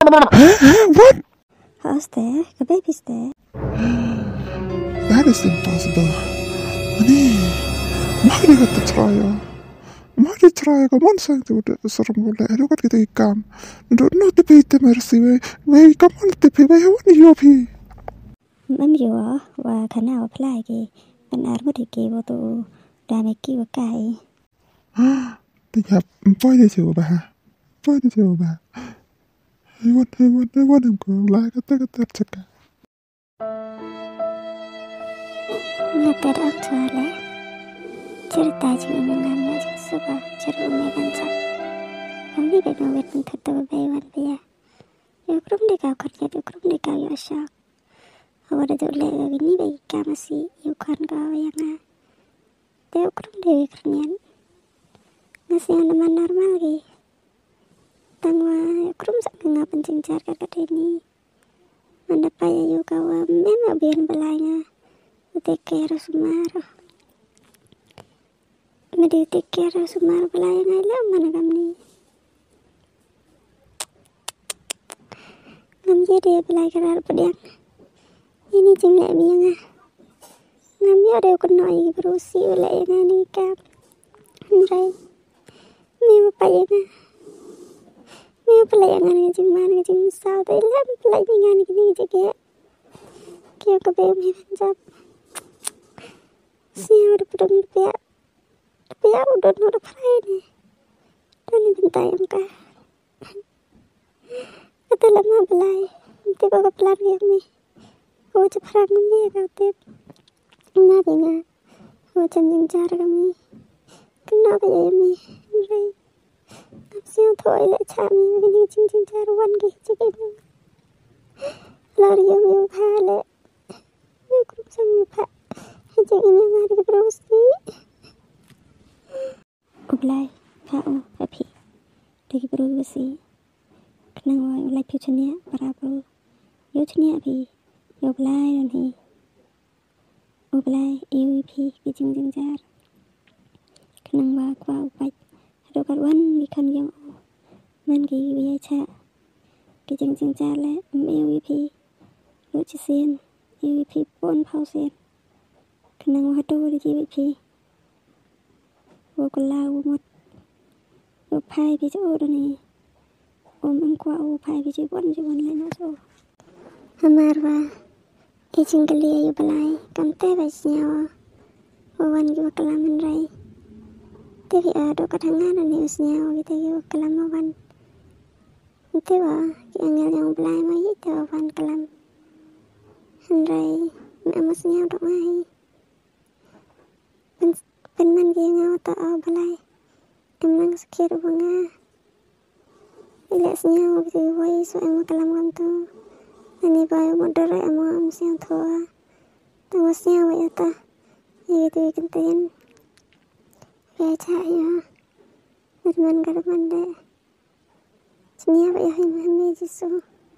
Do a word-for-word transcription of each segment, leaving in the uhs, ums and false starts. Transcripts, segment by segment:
What? How's there? The baby's there. That is impossible. Ani, mari kita try. Mari try. Kamu sang tu udah serem boleh. Aduh kat kita ikam. Don't know the baby mercy. We we kamu the baby. We want you pi. Mắm dừa và khả nào apply cái bên áo một cái bộ tụ đa mấy cái cái. Thì nhập phơi đi chịu bà. Phơi đi chịu bà. I want I want I want him go like a take a take check. Là cái đó thôi lẽ. Cerita cuma mengambil sesuatu cerita megancap. Kami benar benar tertawa bewan dia. Ya krum dekau kerja tu krum dekau ya syak. Awak dah boleh begini bagi kamu sih. Yukan kau yang ah. Dia krum dewi kernian. Ngasih yang teman normal lagi. Tangwa krum sak ngah pencing car kat ini. Mana payah yuk kau memang biar belanya. Take care sumaro. Medi take care sumaro belaya ngai lah mana kami. Ngam je dia belaya kerar pediang. Ini jemlek mianga. Ngam je dia kenoi berusi ulai yang ni kap. Henry. Meu payah na. Meu pelaya ngani jemman jem sao tu lam pelaya ngani kini je kio kabe mi panjab. Siapa ada pedang dia, dia udah udah perai ni, dan ini bentai angka. Kata lama belai, nanti bawa pelan yang ni, bawa cepat kami kau tip, nanti nya, bawa janjang jar kami, kenapa ya ni, ni, siapa tahu ile cami begini janjang jar wan gih cikgu, lari yang yang hale, ni kurang sangat pak. Jangan ini mari kita berusi. Ublay, kau, papi, lagi berusi. Kenang wai ublay pucanya para bro. Yo canya pi, yo ublay dan hi. Ublay, iu pi, kijing jing jar. Kenang wai kau upai. Hado karwan ikan yang o. Man ki wiya cha. Kijing jing jar le, um iu pi. Lo cisen, iu pi pon pausen. Kenang wahdo di G V P. Wo kelau mot. Wo pai pi jo ni. Om am kwa wo pai pi jo bon jo bon le no so. Hamarwa. E jingkali ayu balai kam te ba nyawa. Wo wan gi kelam rai. Tapi ada kadangan ni usnyawa kita gi kelam wan. Itu wa ki angel yang balai mai itu wan kelam. Rai amasnya dok mai. Penman dia ngau tak au balai. Emang sekir bunga. Ilasnya waktu wai so emu kalam kam tu. Ani bayu modal emu am siang tua. Tawasnya wai ata. Itu ikan ya cahaya. Berman karman de. Sini apa ya him him jisu.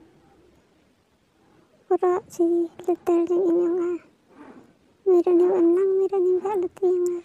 Ora si letter yang ini nga. Mira ni wanang mira ni balut yang.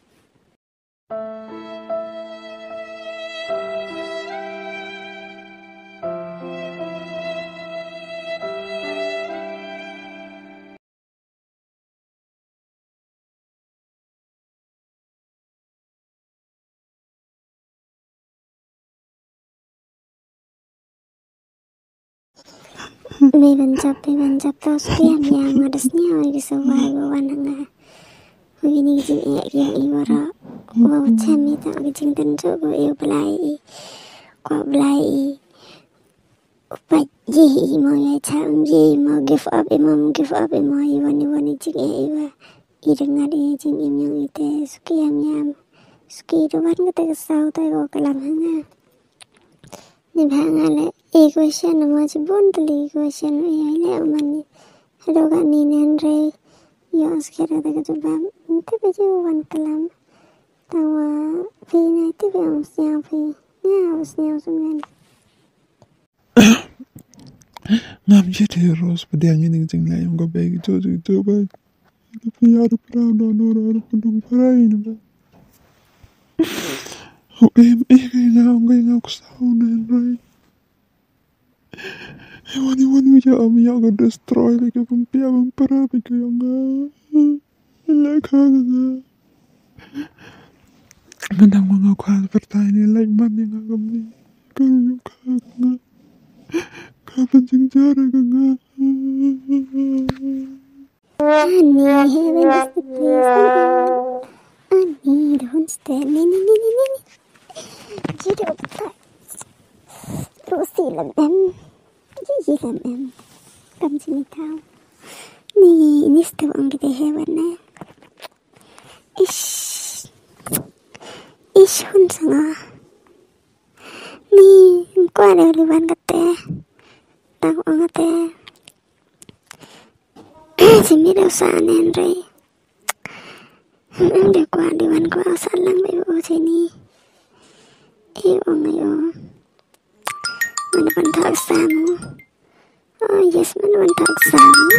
May banjap, may banjap tau sekian yang madasnya di sawah bawa nanga. Begini jing iak yang iwara, bawa cami tak jing tentu bawa iu belai, kau belai. Upat ji mau ya cam ji mau give up imam give up imam iwan iwan jing iwa. Ideng ada jing im yang itu sekian yang sekian doan kita kesau tu bawa kelam hanga. Ni bangale equation nama jebon teli equation ai le mani hado ga ni nanre yo askera daga jubam inte beje wan kalam tawa fi na te be am siang fi ya usnya usmen Ngam jete ros pediang ni jing la yang go be jo jo jo ba. Tapi ya ru pra no no ru pendung parai ni ba. Oh em eh ngau ngau kusau nan right. Hewan hewan macam ami yang akan destroy lagi pempia pempera lagi yang lagi kan. Menang mengaku hal pertanyaan lain mana yang agam ni kalau kan kapan cara kan. Honey, heaven is the place to go. Honey, don't stay. Ni ni ni ni ni. Jadi apa? Rosi làm em, Gigi làm em. Cầm sini tahu. Ni ini setiap orang kita hewan eh. Ish, ish hun sanga. Ni kau ada liwan kate, tahu orang kate. Sini dah sana Henry. Em dia kau liwan kau salang ibu sini. Ibu ngayo. Mana bantal samu. Oh yes, mana bantal samu.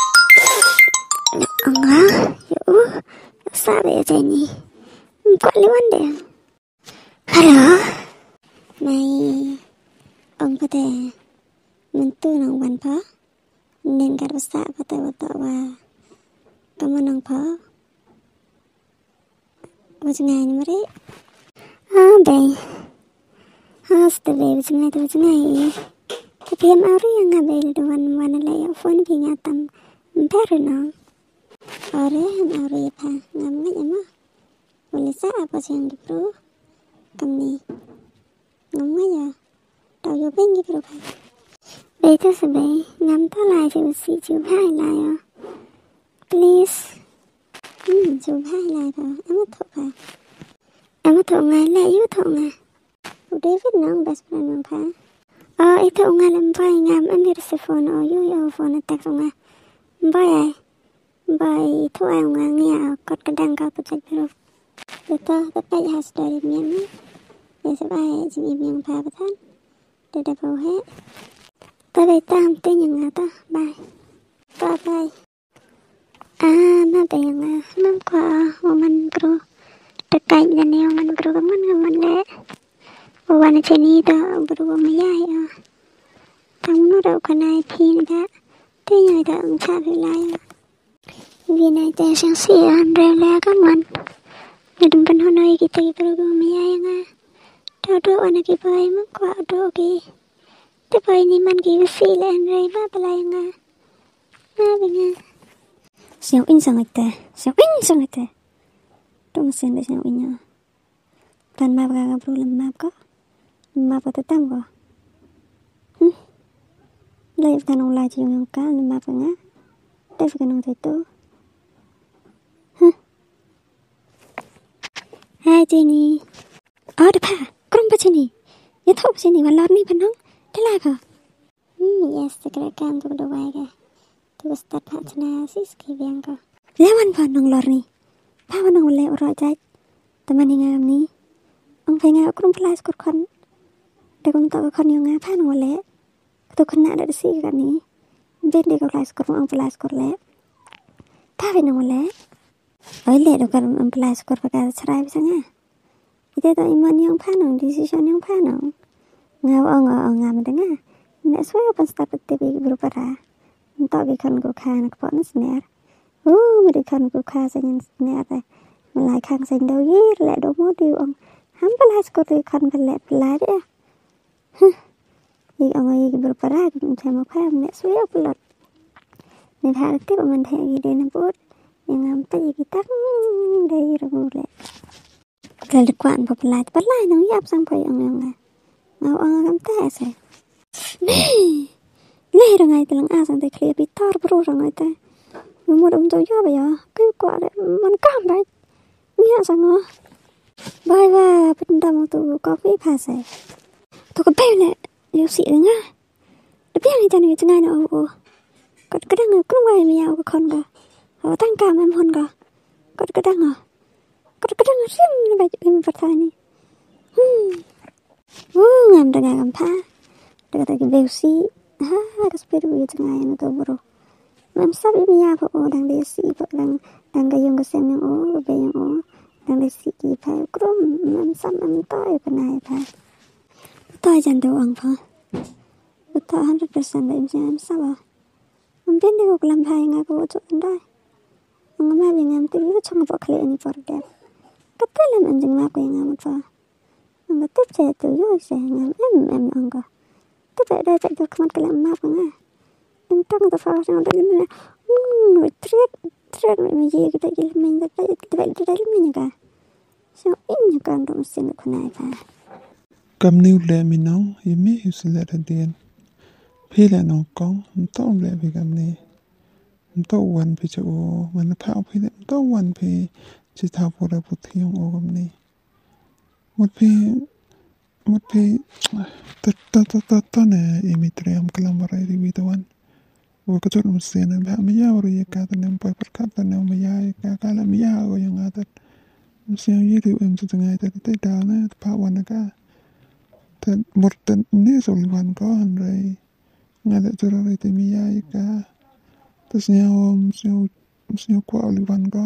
Enggak, yuk. Sabe aja ni. Kau liwan deh. Halo. Này, ông có thể mình tu nong ban phá nên cả bác xã có thể bảo tọa và cảm ơn ông phá. Bữa ngày như vậy. Ah, bè. Ah, sudah bè. Bữa ngày tu bữa ngày. Tapi yang hari yang ngabe di depan mana lagi phone punya tam baru nong. Hari yang hari apa? Ngamnya emang. Boleh sah apa sih yang dipro? Kami. Ngắm ya, đầu vô bên gì rồi phải. Bây giờ sẽ bé ngắm ta lại thì sẽ chụp hai lại à. Please. Ừ, chụp hai lại rồi, em có thọ phải. Em có thọ ngay lại yếu thọ ngay. Ủa David nó không best friend không phải. Ờ, ít thọ ngay làm vai ngắm em biết sẽ phone ở yếu yếu phone tag rồi ngay. Vai ai. Vai thọ ai ngay nghe cột cái đăng cao tôi chạy rồi. Bây giờ tôi phải hai story miếng. Để sẽ bài chỉ im yang phá bát thân để đập vào hết ta đây tam tên yang ngã ta bài ta bài à mà bài yang ngã năm qua woman grow terkait dan yang woman grow kaman kaman le woman ceni ta berubah mayai ah tamu nó đâu có này pin đã thế nhảy ta ông cha về lại vì này ta sang xì ăn rêu le kaman nên đừng hôm nay kita berubah mayai yang Aduh anak ibu ayam kuat aduh ki. Tapi ini man ki silen ray ba balai nga. Na binga. Siang in sangat teh. Siang in sangat teh. Tung sen de siang innya. Tan map ka ngabru lemap ko. Map ko tetang ko. Hm. Lai tan ong lai chiung ka lemap ka nga. Dai ka nong tu. Hm. Hai Jenny. Oh depa. Kurang baca ni, ya tahu baca ni, malar ni panang, telah ke? Hmm, yes, segera kan tu kedua ke, tu start hajna sis kebiang ke. Lewan panang lor ni, pa panang boleh orang jat, teman yang ni, orang pengen kurang kelas kurang, dekong tak kurang yang apa panang boleh, tu kena ada si kan ni, ben dekong kelas kurang orang kelas kurang, pa panang boleh, boleh dekong orang kelas kurang pakai cerai misalnya. Kita tak iman yang panang, decision yang panang. Ngau ngau ngau mendengar. Nak suai apa start tibi berubah. Entah bikan ku kah nak buat senar. Oh, berikan ku kah sengen senar teh. Mulai kang sen dau yir, lek dau modi ong. Ham pelai skor kan pelai pelai dia. Huh. Ni ong ai berubah macam apa nak suai apa lot. Ni hari tiba menteh ide nabut. Yang ampai kita dari rumule. Kalau kuat pelai, pelai nong yap sampai orang yang ngau orang kam teh se. Nih, nih orang itu lang asal teh clear bitar bro orang itu. Memang orang tu ya ya, kau kuat man kam baik. Ni asal ngau. Bye bye, pendam tu kopi pas se. Tu kopi le, liu si dengar. Tapi yang itu ni jangan au. Kau kadang ngau kurang baik miau kau kon kau. Kau tangkap memang kau. Kau kadang ngau. Kadang-kadang rim ni baju ini bertani. Hmm. Oh, ngam dengar kampa. Dekat lagi beusi. Ha, ada sepeda itu tengah yang tu bro. Ngam sabi miya pa o dang desi pa dang dang gayung kesem yang o, be yang o. Dang desi ki pa krum ngam sam am toy pa nai pa. Toy jan do ang pa. betul hundred percent imsian sawa mungkin dia kok lam thai nga ko chu ndai ngama bi ngam tu yo chang ba khle ni for de katalam anjing ma ko ngam fa ngam tu che tu yo se ngam em em anga tu ba da ta khamat kalam ma ko nga entang da fa sa da ni mm tret tret mi ye ka ta gil min da ta ta da mi ni ka so in ni kan do sin ko na fa cầm niu lệ mi nong y mi hu se lệ da den phi lệ nong kong to lệ bi cầm ni to wan pi chu man pa pi le to wan pi chi tha po ra pu thi yong o cầm ni một pi một pi ta ta ta ta ta ne y mi tre am kalam ra ri bi to wan wo ka chu mo se na ba mi ya ro ye ka ta nem pa par ka ta nem mi ya ka ka la mi ya go yang a ta mo se yi ri em chu ngai ta ta da na pa wan ka ta một tên ni so li wan ko an rai nga da chu ra ri te mi ya ka ta se om se se ko li wan ko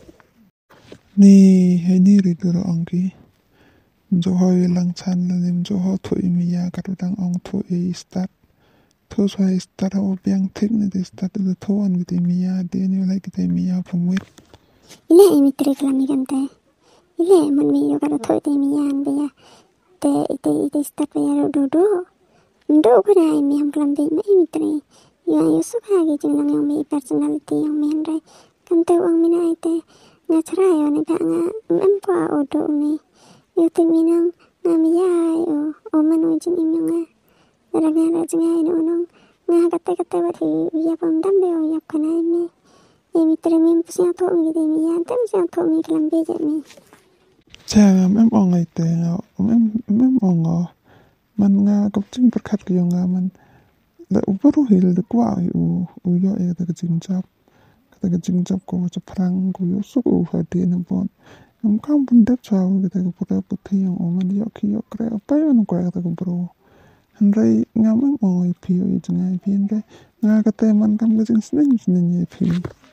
ni he ni ri tu ro ang ki jo ho lang chan la lim jo ho thu mi ya ka tu dang ong thu e start thu so e start o biang thik ne de start de thu an ki te mi ya de ni la ki te mi ya phum wit ile mi tre kala mi kan te ile man mi yo ka thu te mi ya an be ya te te te start be ya do do do ko na mi am kalam be mi mi tre yo yo su ha ge jing lang yo mi personality yo mi an rai kan te wang mi na te nga chra yo ne ba nga em ko o do mi yo te mi nang nga mi ya yo o man o jing im nga ra nga ra jing ai no no nga ka te ka te wa thi ya pam dam be yo ya ka na mi e mi tre mi pu tho mi de mi ya te mi tho mi kalam be je mi cha em ong ai te em em ong man nga kap ching par khat ki nga man la ubaru hil de kwa u u yo e de jing chap ka de jing chap ko cha prang ko yo su u ha de na bon am kam bun de cha u de ko pura pu thi yo man yo ki yo kre pa yo no kwa de ko bro han rai nga man ong ai pi yo jing ai pi de nga ka te man kam de jing snen snen ye pi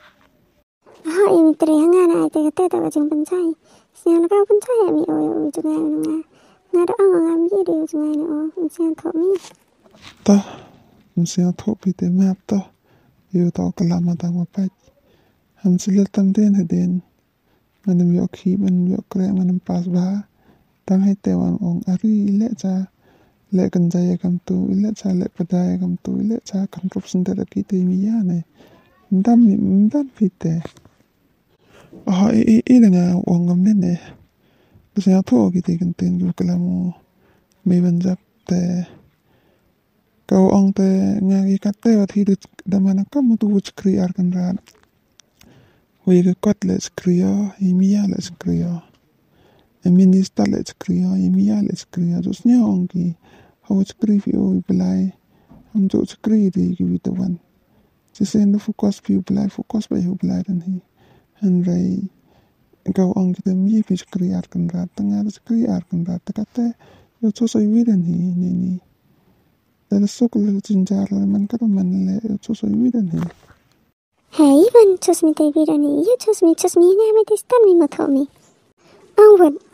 ha e mi tre nga na te ka te ta jing ban chai sia na ka ban chai mi o yo jing ai nga nga da ang am ye de jing ai no o sia tho mi ta se tho pi te map ta yo ta kala ma ta ma pa ham sile tam den he den man yo khi man yo kre man pas ba tang hai te wan ong ari le cha le kan ja ya kam tu le cha le pa da ya kam tu le cha kan rup sin da ki te mi ya ne ndam mi ndam pi te a e e e nga ong ngam ne ne se tho ki te kan ten yo kala mo me ban jap te kau ong te ngagi kate wa thi da mana kam tu wich kriar kan ran we ge kot le skria imia le skria e minister le skria imia le skria dus nya ongi how skri fi o blai am jo skri ri gi wit wan se se no focus fi blai focus ba hu blai dan hi han rai kau ong te mi fi skriar kan ran tanga skriar kan ran ta kate yo so so wi dan hi ni ni Dala sokol le jinjar le man ka man le so so wi dan he hey ban chos mi te vi ran ye chos mi chos mi nga me te stam mi ma tho mi ang won